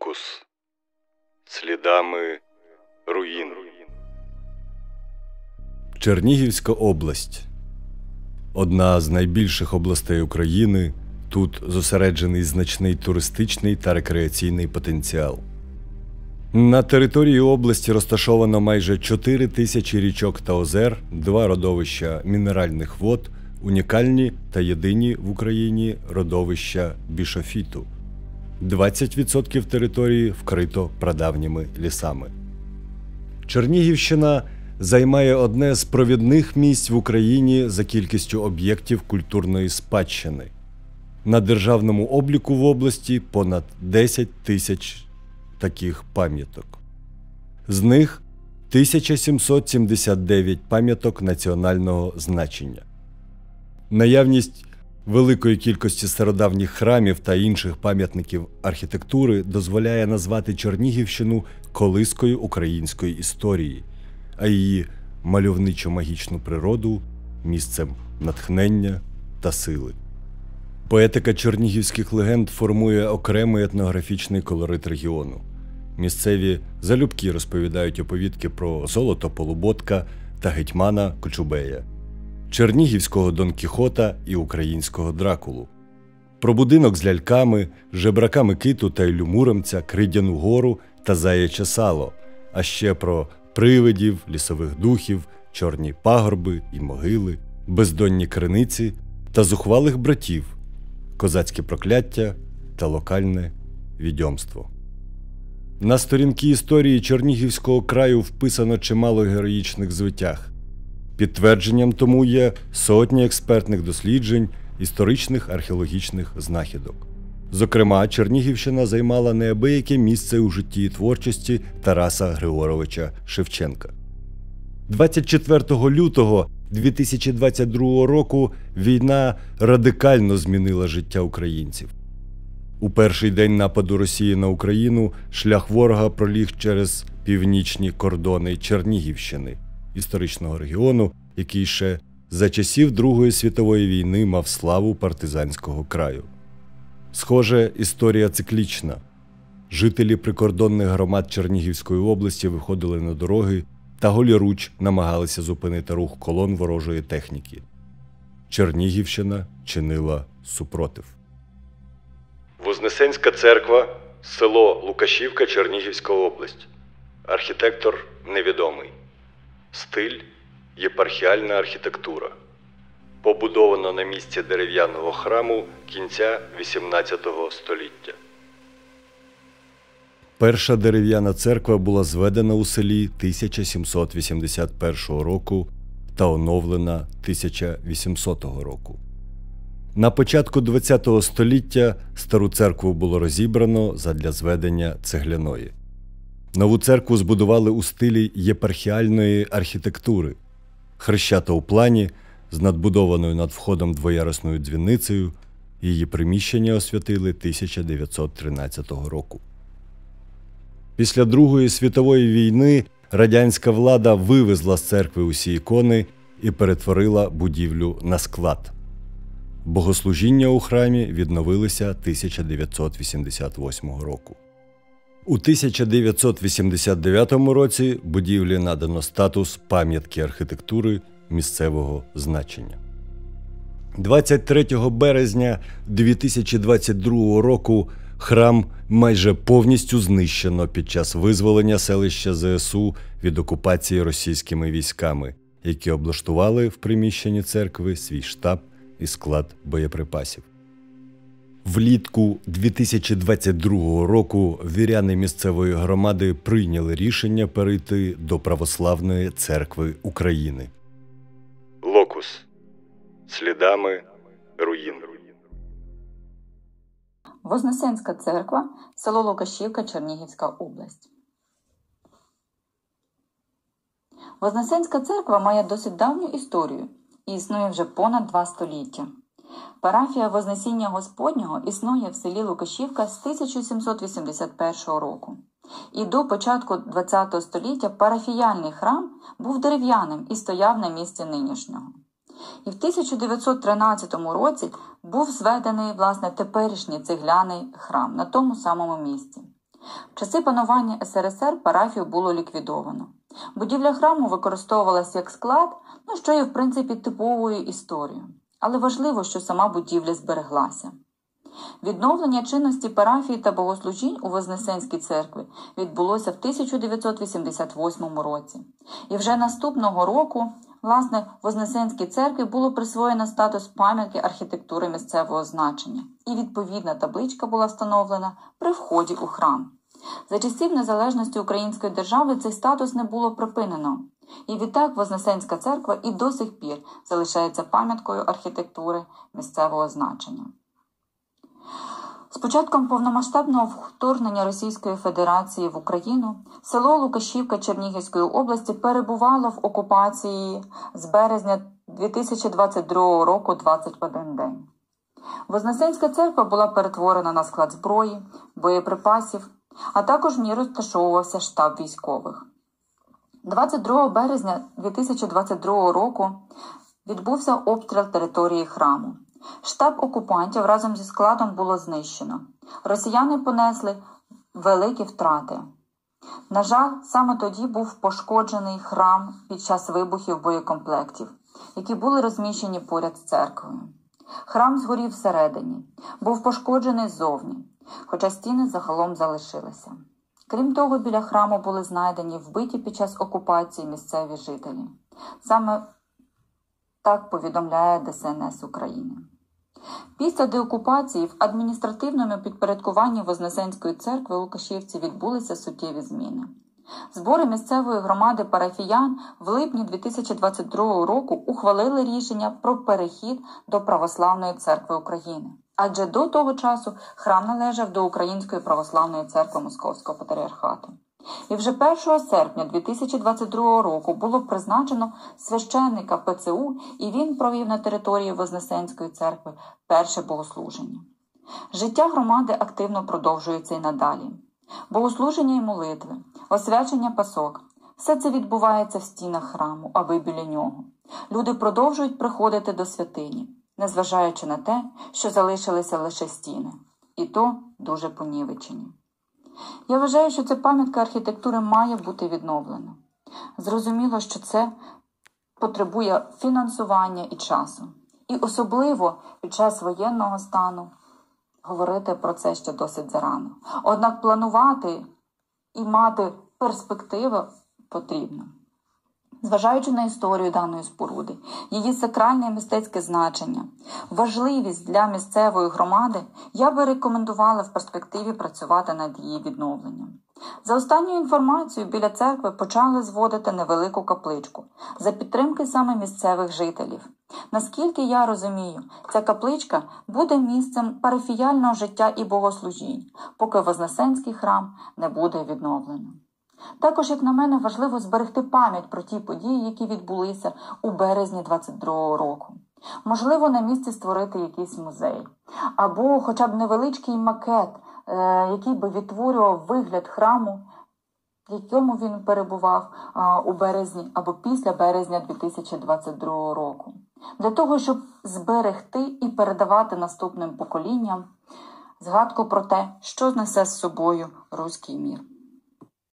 Локус. Слідами руїн. Чернігівська область. Одна з найбільших областей України. Тут зосереджений значний туристичний та рекреаційний потенціал. На території області розташовано майже 4 тисячі річок та озер, 2 родовища мінеральних вод, унікальні та єдині в Україні родовища бішофіту. 20% території вкрито прадавніми лісами. Чернігівщина займає одне з провідних місць в Україні за кількістю об'єктів культурної спадщини. На державному обліку в області понад 10 тисяч таких пам'яток. З них 1779 пам'яток національного значення. Наявність великої кількості стародавніх храмів та інших пам'ятників архітектури дозволяє назвати Чернігівщину колискою української історії, а її мальовничо-магічну природу – місцем натхнення та сили. Поетика чернігівських легенд формує окремий етнографічний колорит регіону. Місцеві залюбки розповідають оповідки про Золото Полуботка та гетьмана Кочубея, чернігівського Дон Кіхота і українського Дракулу, про будинок з ляльками, жебрака Микиту та Іллю Муромця, Кридяну гору та заяче сало, а ще про привидів, лісових духів, чорні пагорби і могили, бездонні криниці та зухвалих братів, козацьке прокляття та локальне відьомство. На сторінки історії Чернігівського краю вписано чимало героїчних звитяг. Підтвердженням тому є сотні експертних досліджень, історичних археологічних знахідок. Зокрема, Чернігівщина займала неабияке місце у житті і творчості Тараса Григоровича Шевченка. 24 лютого 2022 року війна радикально змінила життя українців. У перший день нападу Росії на Україну шлях ворога проліг через північні кордони Чернігівщини, історичного регіону, який ще за часів Другої світової війни мав славу партизанського краю. Схоже, історія циклічна. Жителі прикордонних громад Чернігівської області виходили на дороги та голіруч намагалися зупинити рух колон ворожої техніки. Чернігівщина чинила супротив. Вознесенська церква, село Лукашівка, Чернігівська область. Архітектор невідомий. Стиль – єпархіальна архітектура. Побудовано на місці дерев'яного храму кінця XVIII століття. Перша дерев'яна церква була зведена у селі 1781 року та оновлена 1800 року. На початку ХХ століття стару церкву було розібрано задля зведення цегляної. Нову церкву збудували у стилі єпархіальної архітектури. Хрещата у плані, з надбудованою над входом двоярусною дзвіницею, її приміщення освятили 1913 року. Після Другої світової війни радянська влада вивезла з церкви усі ікони і перетворила будівлю на склад. Богослужіння у храмі відновилися 1988 року. У 1989 році будівлі надано статус пам'ятки архітектури місцевого значення. 23 березня 2022 року храм майже повністю знищено під час визволення селища ЗСУ від окупації російськими військами, які облаштували в приміщенні церкви свій штаб і склад боєприпасів. Влітку 2022 року віряни місцевої громади прийняли рішення перейти до Православної церкви України. Локус. Слідами руїн. Вознесенська церква, село Лукашівка, Чернігівська область. Вознесенська церква має досить давню історію і існує вже понад 2 століття. Парафія Вознесіння Господнього існує в селі Лукашівка з 1781 року. І до початку ХХ століття парафіяльний храм був дерев'яним і стояв на місці нинішнього. І в 1913 році був зведений, власне, теперішній цегляний храм на тому самому місці. В часи панування СРСР парафію було ліквідовано. Будівля храму використовувалася як склад, що є в принципі типовою історією. Але важливо, що сама будівля збереглася. Відновлення чинності парафії та богослужінь у Вознесенській церкві відбулося в 1988 році. І вже наступного року, Вознесенській церкві було присвоєно статус пам'ятки архітектури місцевого значення, і відповідна табличка була встановлена при вході у храм. За часів незалежності Української держави цей статус не було припинено. І відтак Вознесенська церква і до сих пір залишається пам'яткою архітектури місцевого значення. З початком повномасштабного вторгнення Російської Федерації в Україну село Лукашівка Чернігівської області перебувало в окупації з березня 2022 року 21 день. Вознесенська церква була перетворена на склад зброї, боєприпасів, а також в ній розташовувався штаб військових. 22 березня 2022 року відбувся обстріл території храму. Штаб окупантів разом зі складом було знищено. Росіяни понесли великі втрати. На жаль, саме тоді був пошкоджений храм під час вибухів боєкомплектів, які були розміщені поряд з церквою. Храм згорів всередині, був пошкоджений ззовні, хоча стіни загалом залишилися. Крім того, біля храму були знайдені вбиті під час окупації місцеві жителі. Саме так повідомляє ДСНС України. Після деокупації в адміністративному підпорядкуванні Вознесенської церкви у Лукашівці відбулися суттєві зміни. Збори місцевої громади парафіян в липні 2022 року ухвалили рішення про перехід до Православної церкви України. Адже до того часу храм належав до Української Православної церкви Московського патріархату. І вже 1 серпня 2022 року було призначено священника ПЦУ, і він провів на території Вознесенської церкви перше богослуження. Життя громади активно продовжується і надалі. Богослуження і молитви, освячення пасок – все це відбувається в стінах храму, аби біля нього. Люди продовжують приходити до святині, незважаючи на те, що залишилися лише стіни. І то дуже понівечені. Я вважаю, що ця пам'ятка архітектури має бути відновлена. Зрозуміло, що це потребує фінансування і часу. І особливо під час воєнного стану говорити про це ще досить зарано. Однак планувати і мати перспективи потрібно. Зважаючи на історію даної споруди, її сакральне і мистецьке значення, важливість для місцевої громади, я би рекомендувала в перспективі працювати над її відновленням. За останньою інформацією, біля церкви почали зводити невелику капличку за підтримки саме місцевих жителів. Наскільки я розумію, ця капличка буде місцем парафіяльного життя і богослужінь, поки Вознесенський храм не буде відновлено. Також, як на мене, важливо зберегти пам'ять про ті події, які відбулися у березні 2022 року. Можливо, на місці створити якийсь музей. Або хоча б невеличкий макет, який би відтворював вигляд храму, в якому він перебував у березні або після березня 2022 року. Для того, щоб зберегти і передавати наступним поколінням згадку про те, що несе з собою руський мір.